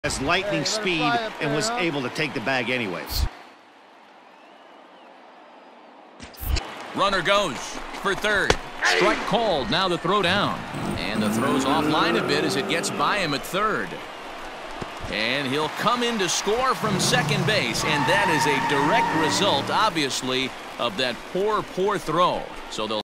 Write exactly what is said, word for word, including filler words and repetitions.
Has lightning speed and was able to take the bag anyways. Runner goes for third. Strike called. Now the throw down. And the throw's offline a bit as it gets by him at third. And he'll come in to score from second base. And that is a direct result, obviously, of that poor, poor throw. So they'll